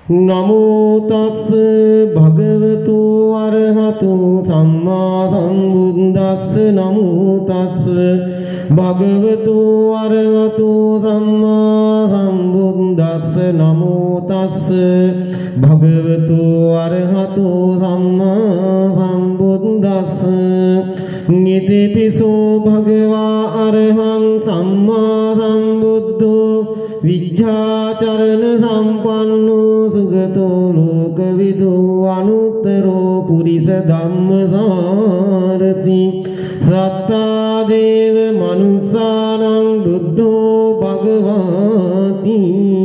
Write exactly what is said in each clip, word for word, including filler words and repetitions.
නමෝ තස්ස භගවතු අරහතු සම්මා සම්බුද්දස්ස නමෝ තස්ස භගවතු අරහතු සම්මා සම්බුද්දස්ස නමෝ තස්ස භගවතු අරහතු සම්මා සම්බුද්දස්ස නිතිපිසෝ භගවා අරහං සම්මා සම්බුද්ධෝ විජ්ජාචරණ සම්පන්නෝ සුගතෝ ලෝකවිදු අනුත්තරෝ පුරිස ධම්මසාරති සත්තා දේව මනුස්සානං බුද්ධෝ භගවාති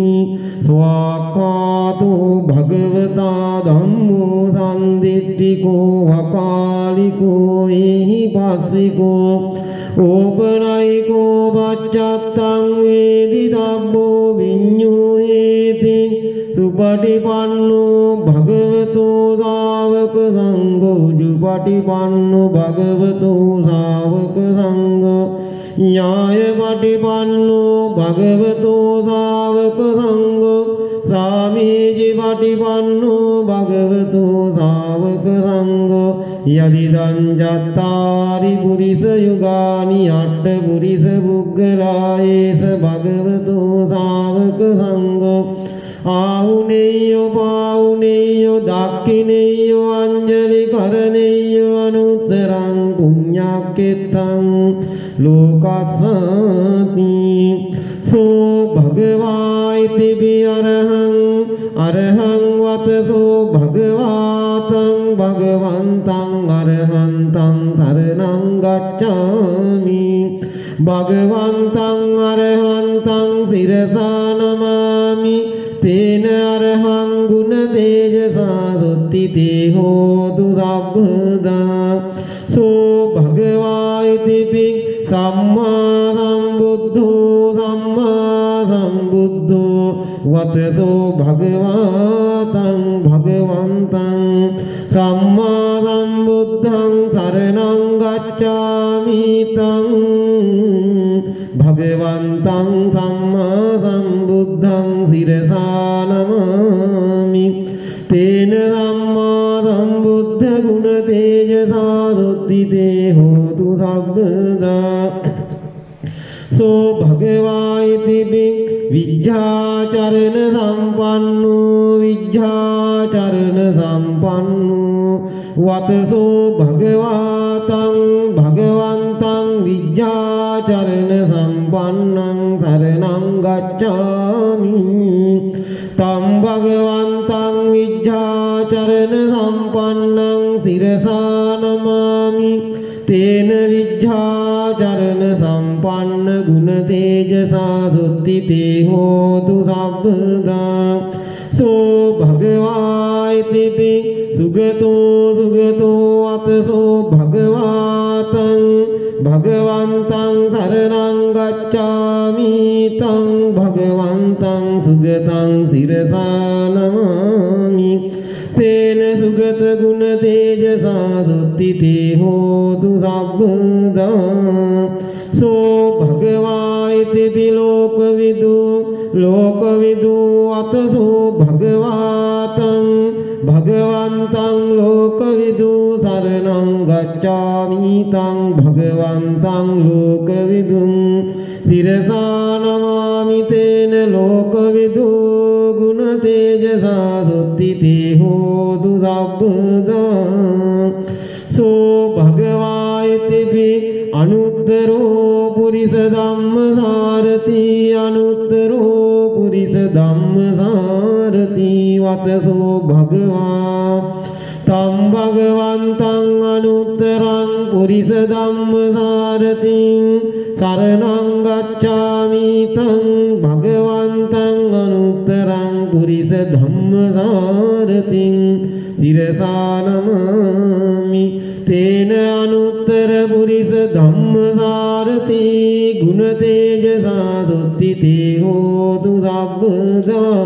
ස්වාක්ඛාතෝ භගවතා ධම්මෝ සම්දිට්ඨිකෝ වකාලිකෝ එහි පස්සිකෝ ඕපනයිකෝ පච්චත්තං වේදි තබ්බෝ විඤ්ඤුහේති සුපටිපන්නෝ භගවතෝ ශාවක සංඝෝ ජුපටිපන්නෝ භගවතෝ ශාවක සංඝෝ ඥායපටිපන්නෝ භගවතෝ ශාවක සංඝෝ සාමීචි පටිපන්නෝ භගවතෝ ශාවක සංඝෝ යදිදං චත්තාරි පුරිස යුගානි අට්ඨ පුරිස පුග්ගලායේස භගවතෝ ශාවක සංඝෝ ආහුනේයෝ පාහුනේයෝ දක්ඛිනේයෝ අංජලි කරණේයෝ අනුත්තරං පුඤ්ඤක්ඛෙත්තං ලෝකස්සති සෝ භගවායිති බිඅරහං අරහං වතසෝ භගවාතං භගවන්තං අරහන්තං සරණං ගච්ඡාමි භගවන්තං අරහන්තං සිරසා නමාමි තේන අරහං ගුණ තේජසා සුත්ති තේ හෝතු සබ්බදා සෝ භගවායිති පිං සම්මා සම්බුද්ධෝ සම්මා සම්බුද්ධෝ වතසෝ භගවාතං භගවන්තං සම්මා සම්බුද්ධං සරණං ගච්ඡාමි තං භගවන්තං සම්මා සම්බුද්ධං සිරසා නමාමි තේන සම්මා සම්බුද්ධ ගුණ තේජසා සුද්ධිතේ හෝතු සබ්බදා සෝ භගවායිති බින් විජ්ජාචරණ සම්පන්නෝ විජ්ජාචරණ සම්පන්නෝ වතසෝ භගවාතං භගවන්තං විජ්ජාචරණ සම්පන්නං සරණං ගච්ඡාමි තම් භගවන්තං විජ්ජාචරණ සම්පන්නං සිරසා නමාමි තේන විජ්ජාචරණ සම්පන්න ගුණ තේජසා සුද්ධිතේ හෝතු සබ්බදා සෝ භගවායිති පිං සුගතෝ සුගතෝ අතසෝ භගවාතං භගවන්තං සරණං ගච්ඡාමි තං භගවන්තං සුගතං සිරසා නමාමි තේන සුගත ගුණ තේජසා සුද්ධිතේ හෝතු සබ්බදා සෝ භගවායිති පිලෝකවිදු ලෝකවිදු අතසෝ භගවාතං භගවන්තං ලෝකවිදු සරණං ගච්ඡාමි තං භගවන්තං ලෝකවිදුං සිරසා නමාමි තේන ලෝකවිදු ගුණ තේජසා සුද්ධිතේ හෝතු සබ්බදා සෝ භගවායිති පි අනුත්තරෝ පුරිස ධම්මසාරති අනුත්තරෝ පුරිස ධම්මසාරති වතසෝ භගවා තම් භගවන්තං අනුත්තරං පුරිස ධම්මසාරති සරණං ගච්ඡාමි තං භගවන්තං අනුත්තරං පුරිස ධම්මසාරති සිරසා නමාමි තේන අනුත්තර පුරිස ධම්මසාරති ගුණ තේජසා සුද්ධිතේ හෝතු සබ්බදා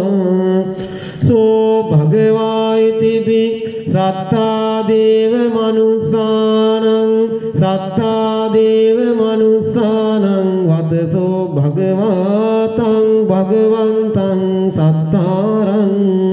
සෝ භගවායිති පි සත්තා දේව මනුස්සානං සත්තා දේව මනුස්සානං වතසෝ භගවාතං භගවන්තං සත්තාරං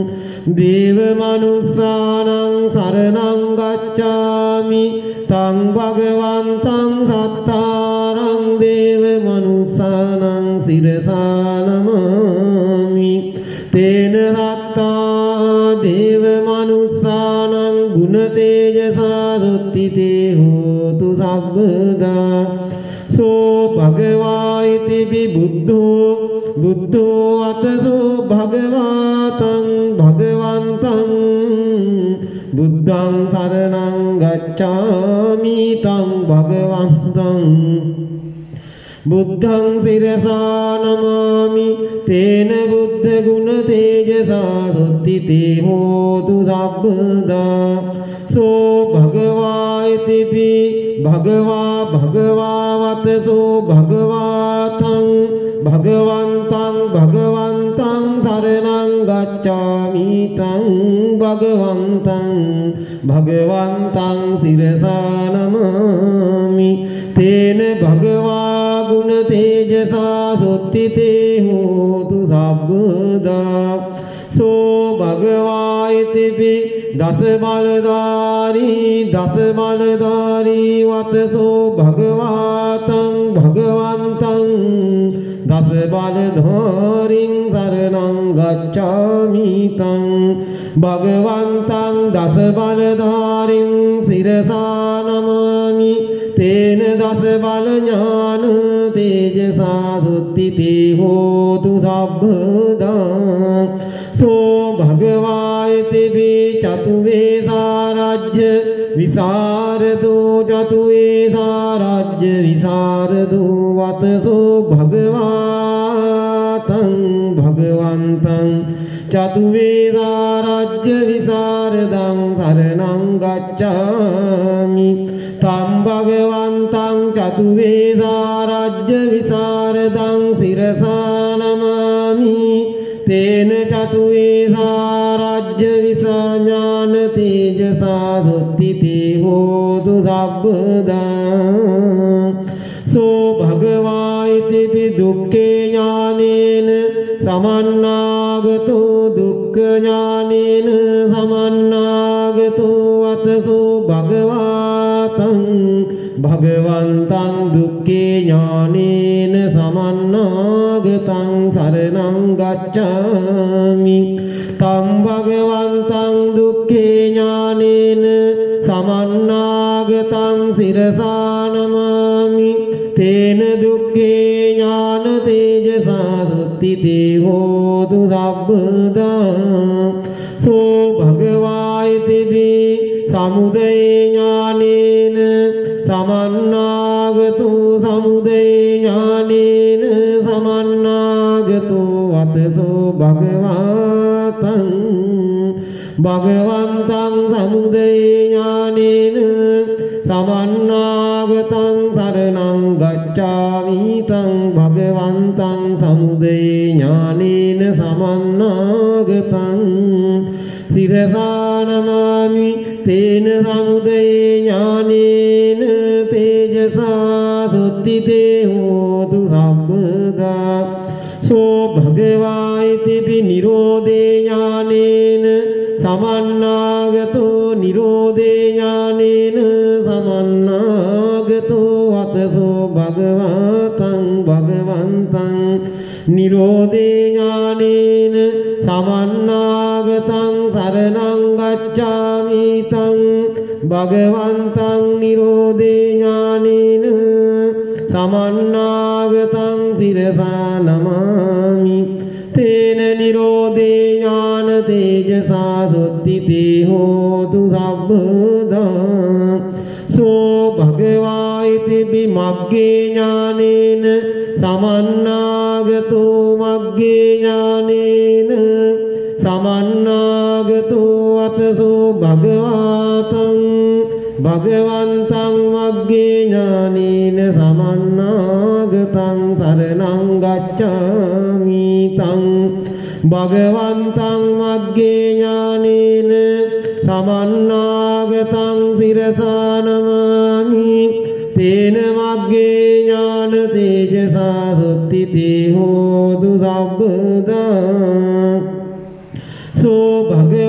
දේව මනුස්සානං සරණං ගච්ඡාමි තං භගවන්තං සත්තාරං දේව මනුස්සානං සිරසා නමාමි තේන සත්තා දේව මනුස්සානං ගුණ තේජසා සුත්තිතේ හෝතු සබ්බදා සෝ භගවා ඉති විබුද්ධෝ බුද්ධෝ වතසෝ භගවාතං භගවන්තං බුද්ධං සරණං ගච්ඡාමි තං භගවන්තං බුද්ධං සිරසා නමාමි තේන බුද්ධ ගුණ තේජසා සුත්තිතේ හෝතු සබ්බදා සෝ භගවා ඉති භගවා භගවා වතසෝ භගවාතං භගවන්තං භගවන්තං සරණං ගච්ඡාමි තං භගවන්තං භගවන්තං සිරසා නමාමි තේන භගවා ගුණ තේජසා සුත්තිතේ හෝතු සබ්බදා සෝ භගවා ඉති දස බලධාරී දස බලධාරී වතසෝ භගවාතං භගවන්තං දස බලධාරින් සරණං ගච්ඡාමි තං භගවන්තං දස බලධාරින් සිරසා නමාමි තේන දස බල ඥාන තේජසා සුත්තිතේ හෝතු සබ්බදා සෝ භගවා ඉති චතුවේසා රාජ්‍ය විසරදෝ චතුවේසා රාජ්‍ය විසරදෝ වතසෝ භගවාතං භගවන්තං චතුවේසා රාජ්‍ය විසරදං සරණං ගච්ඡාමි තම් භගවන්තං චතුවේසා රාජ්‍ය විසරදං සිරසා නමාමි තේන චතුවේසා රාජ්‍ය විසඥාන තේජසා සුත්තිතේ හෝතු සබ්බදා සෝ භගවා ඉති දුක්ඛේ ඥානේන සමන්නාගතෝ දුක්ඛ ඥානේන සමන්නාගතෝ වතසෝ භගවාතං භගවන්තං දුක්ඛේ ඥානේන සමන්නාගතං සරණං ගච්ඡාමි තං භගවන්තං දුක්ඛේ ඥානේන සමන්නාගතං සිරසා නමාමි තේන දුක්ඛේ ඥාන තේජසා සුත්තිතේ හෝතු සබ්බදා සෝ භගවා ඉති සමුදය ඥානේන සමන්නාගතෝ සමුදය ඥානේන සමන්නාගතෝ වතසෝ භගවාතං භගවන්තං සමුදය ඥානේන සමන්නාගතං සරණං ගච්ඡාමි තං භගවන්තං සමුදය ඥානේන සමන්නාගතං සිරසා නමාමි තේන සමුදය ඥානේන තේජසා සුත්තිතේ හෝතු සබ්බදා සෝ භගවා ඉති නිරෝධේ ඥානේන සමන්නාගතෝ නිරෝධේ ඥානේන සමන්නාගතෝ වතසෝ භගවතං භගවන්තං නිරෝධේ ඥානේන සමන්නාගතං සරණං ගච්ඡාමි තං භගවන්තං නිරෝධේ ඥානේන සමන්නාගතං සිරසා නමාමි තේන නිරෝධේ ඥාන තේජසා සුත්තිතේ හෝතු සබ්බදා සෝ භගවා ඉති මග්ගේ ඥානේන සමන්නාගතෝ මග්ගේ ඥානේන සමන්නාගතෝ වතසෝ භගවාතං භගවන්තං මග්ගේ ඥානේන සමන්නාගතං සරණං ගච්ඡාමි තං භගවන්තං මග්ගේ ඥානේන සමන්නාගතං සිරසා නමාමි තේන මග්ගේ ඥාන තේජසා සුත්තිතේ හෝතු සබ්බදා සෝ භග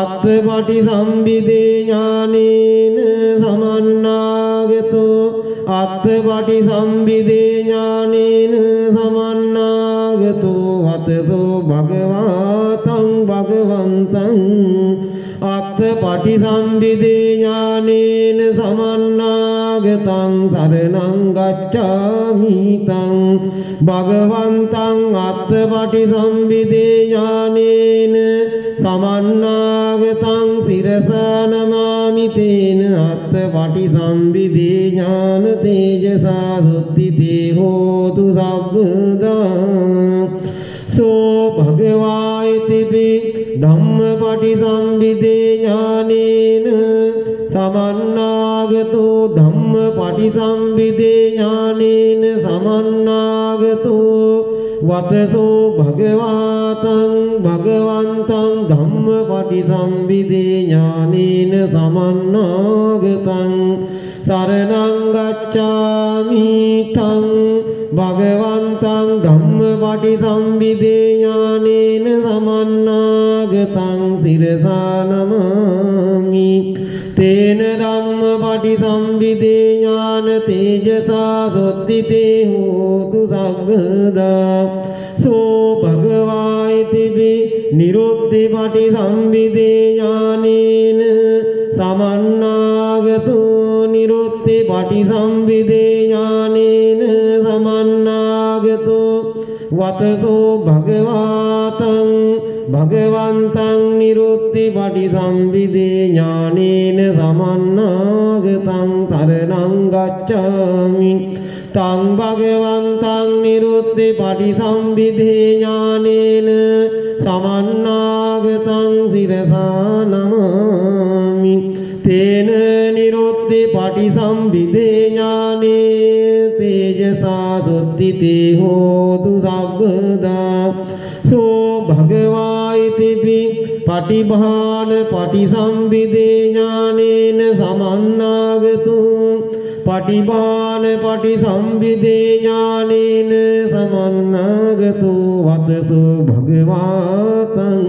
අත්ථපටිසම්භිදේ ඥානේන සමන්නාගතෝ අත්ථපටිසම්භිදේ ඥානේන සමන්නාගතෝ වතසෝ භගවතං භගවන්තං අත්ථපටිසම්භිදේ ඥානේන සමන්නාගතං සරණං ගච්ඡාමි තං භගවන්තං අත්ථපටිසම්භිදේ ඥානේන සමන්නාගතං සිරසා නමාමි තේන අත්ථපටිසම්භිදේ ඥාන තේජසා සුද්ධිතේ හෝතු සබ්බදා සෝ භගවායිතිපි ධම්මපටිසම්භිදේ ඥානේන සමන්නාගතෝ ධම්මපටිසම්භිදේ ඥානේන සමන්නාගතෝ වතසෝ භගවතං භගවන්තං ධම්මපටිසම්භිදේ ඥානේන සමන්නාගතං සරණං ගච්ඡාමි තං භගවන්තං ධම්මපටිසම්භිදේ ඥානේන සමන්නාගතං සිරසා නමාමි තේන ධම්මපටිසම්භිදේ ඥාන තේජසා සොත්තිතේ හෝතු සබ්බදා සෝ භගවායිතිපි නිරුද්ධිපටිසම්භිදේ ඥානේන සමන්නාගතෝ නිරුද්ධිපටිසම්භිදේ ඥානේන සමන්නාගතෝ වතසෝ භගවතං භගවන්තං නිරුද්ධිපටිසම්භිදේ ඥානේන සමන්නාගතං සරණං ගච්ඡාමි තං භගවන්තං නිරුද්ධිපටිසම්භිදේ ඥානේන සමන්නාගතං සිරසා නමාමි තේන නිරුද්ධිපටිසම්භිදේ ඥානේ තේජසා සුද්ධිතේ හෝතු සබ්බදා සෝ භගවායිතිපි පටිභාන පටිසම්භිදේ ඥානේන සමන්නාගතෝ පටිභාන පටිසම්භිදේ ඥානේන සමන්නාගතෝ වතසෝ භගවතං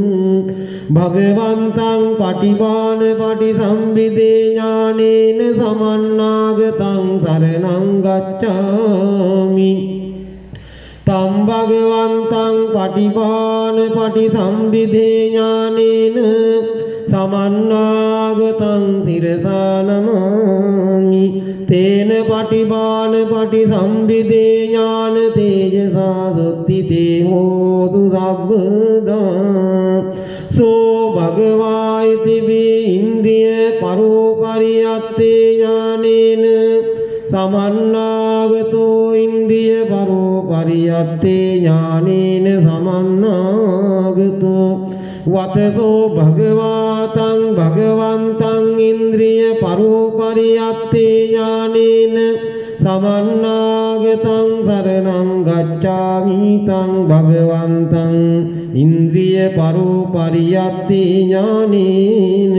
භගවන්තං පටිභාන පටිසම්භිදේ ඥානේන සමන්නාගතං සරණං ගච්ඡාමි තම් භගවන්තං පටිභාන පටිසම්භිදේ ඥානේන සමන්නාගතං සිරසා නමාමි තේන පටිභාන පටිසම්භිදේ ඥාන තේජසා සුද්ධිතේ හෝතු සබ්බදා සෝ භගවායිතිපි ඉන්ද්‍රිය පරෝපරියත්තේ ඥානේන සමන්නාගතෝ ඉන්ද්‍රිය පරෝපරියත්තේ ඥානේන සමන්නාගතෝ වතසෝ භගවතං භගවන්තං ඉන්ද්‍රිය පරෝපරියත්තේ ඥානේන සමන්නාගතං සරණං ගච්ඡාමි තං භගවන්තං ඉන්ද්‍රිය පරෝපරියත්තේ ඥානේන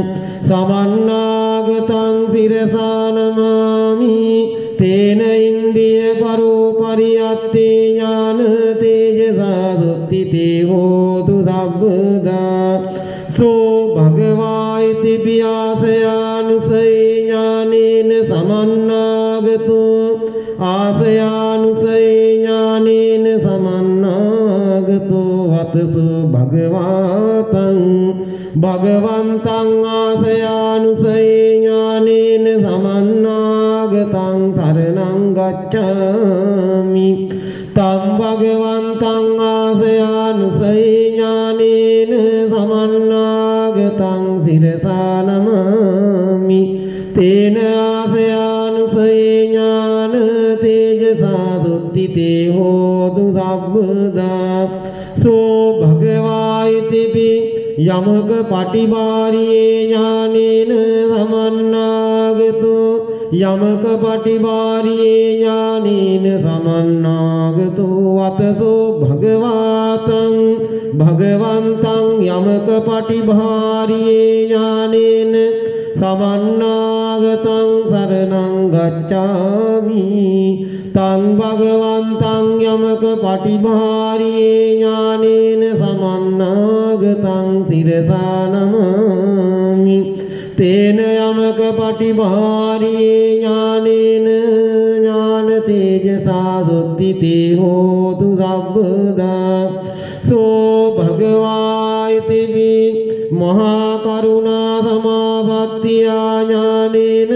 සමන්නාගතං සිරසා නමාමි තේන ඉන්ද්‍රිය පරෝපරියත්තේ ඥාන තේජසා සුද්ධිතේ හෝතු සබ්බදා සෝ භගවායිතිපි ආසයානුසයේ ඥානේන සමන්නාගතෝ ආසයානුසයේ ඥානේන සමන්නාගතෝ වතසෝ භගවතං භගවන්තං ආසයානුසයේ ඥානේන සමන්නාගතං සරණං ගච්ඡාමි තම් භගවන්තං ආසයානුසයේ ඥානේන සමන්නාගතං සිරසා නමාමි තේන ආසයානුසයේ ඥාන තේජසා සුද්ධිතේ හෝතු සබ්බදා සෝ භගවායිතිපි යමක පටිභාරියේ ඥානේන සමන්නාගතෝ යමක පටිභාරියේ ඥානේන සමන්නාගතෝ වතසෝ භගවතං භගවන්තං යමක පටිභාරියේ ඥානේන සමන්නාගතං සරණං ගච්ඡාමි තං භගවන්තං යමක පටිභාරියේ ඥානේන සමන්නාගතං සරණංගතං සිරසා නමාමි තේන යමක පටිභාරියේ ඥානේන ඥාන තේජසා සුද්ධිතේ හෝතු සබ්බදා සෝ භගවායිතිවි මහා කරුණා සමාපත්තිය ඥානේන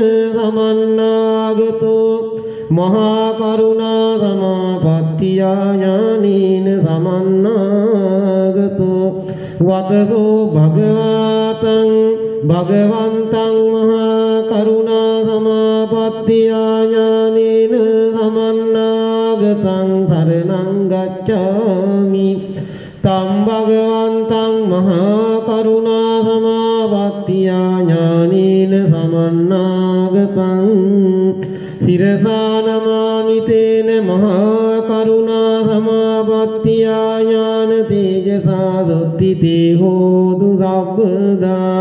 සමන්නාගතෝ මහා කරුණා සමාපත්තිය ඥානේන සමන්නාගතෝ වදසෝ භගවතං භගවන්තං මහා කරුණා සමාපත්තිය ඥානේන සමන්නාගතං සරණං ගච්ඡාමි තම් භගවන්තං මහා කරුණා සමාපත්තිය ඥානේන සමන්නාගතං සිරසා නමාමි තේන මහා කරුණා සමාපත්තිය ඥාන තේජසා සුද්ධිතේ හෝතු සබ්බදා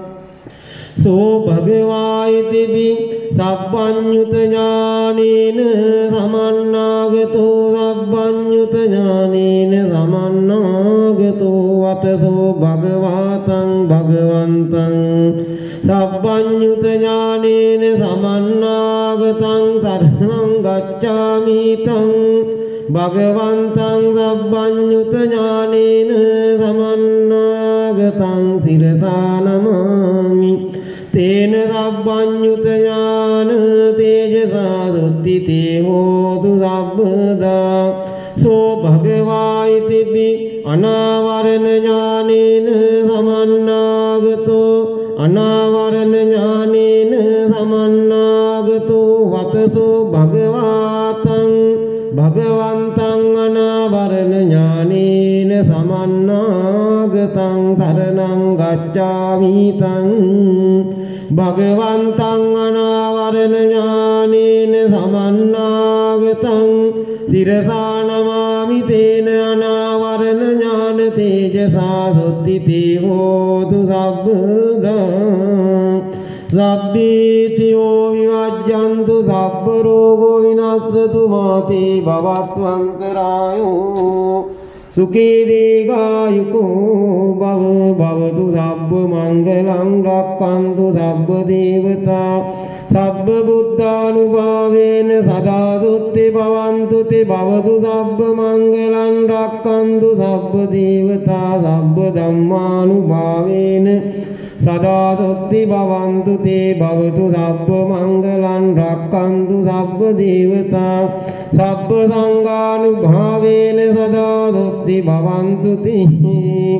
සෝ භගවායිතිබි සබ්බඤ්ඤුත ඥානේන සමන්නාගතෝ සබ්බඤ්ඤුත ඥානේන සමන්නාගතෝ වතසෝ භගවතං භගවන්තං සබ්බඤ්ඤුත ඥානේන සමන්නාගතං සරණං ගච්ඡාමි තං භගවන්තං සබ්බඤ්ඤුත ඥානේන සමන්නාගතං සිරසා නමාමි තේන සබ්බඤ්ඤුත ඥාන තේජසා සුද්ධිතේ හෝතු සබ්බදා සෝ භගවායිතිබි අනාවරණ ඥානේන සමන්නාගතෝ අනාවරණ ඥානේන සමන්නාගතෝ වතසෝ භගවතං භගවන්තං අනාවරණ ඥානේන සමන්නාගතං සරණං ගච්ඡාමි තං භගවන්තං අනාවරණ ඥානේන සමන්නාගතං සිරසා නමාමි තේන අනාවරණ ඥාන තේජසා සුද්ධිතේ හෝතු සබ්බදා සබ්බීතියෝ විවජ්ජන්තු සබ්බ රෝගෝ විනස්සතු මාතේ භවත්වන්තරායෝ සුඛී දීඝායුකෝ භව භවතු සබ්බ මංගලං රක්ඛන්තු සබ්බ දේවතා සබ්බ බුද්ධානුභාවේන සදා සුත්ති භවන්තු තේ භවතු සබ්බ මංගලං රක්ඛන්තු සබ්බ දේවතා සබ්බ ධම්මානුභාවේන සදා සුත්ති භවන්තු තේ භවතු සබ්බ මංගලං රක්ඛන්තු සබ්බ දේවතා සබ්බ සංඝානුභාවේන සදා සුත්ති භවන්තු තේ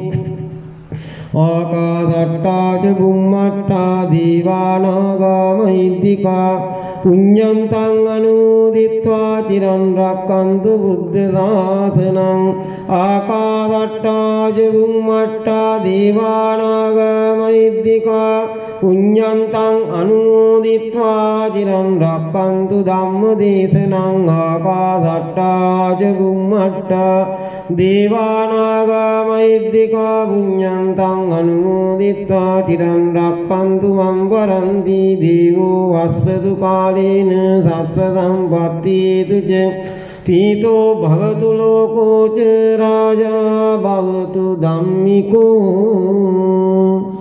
ආකාසට්ටා ච බුම්මට්ටා දීවානාගා මහිද්దికා පුඤ්ඤන්තං අනුදිත්වා චිරන් රක්칸තු බුද්ධ ශාසනං ආකාසට්ටා ච බුම්මට්ටා දීවානාගා මහිද්దికා පුඤ්ඤන්තං අනුදිත්වා චිරන් රක්칸තු ධම්ම දේශනං ආකාසට්ටා ච බුම්මට්ටා දීවානාගා මහිද්దికා පුඤ්ඤන්තං අනුමෝදිත්වා චිරන් රක්칸තු මං වරන්ති දේවෝ වස්සතු කාලේන සස්ස සම්පත්තිතු ච පීතෝ භවතු ලෝකෝ ච රාජා භවතු ධම්මිකෝ